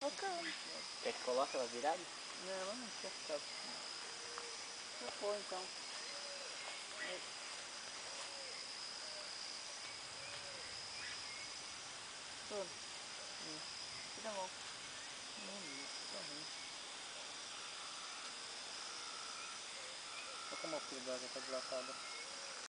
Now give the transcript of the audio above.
bacana. Quer que coloque ela virada? Não, ela não quer ficar. Vou pôr então. Aí. Tudo. Tira a mão. Isso, tá ruim. Olha como a fibra já tá dilatada.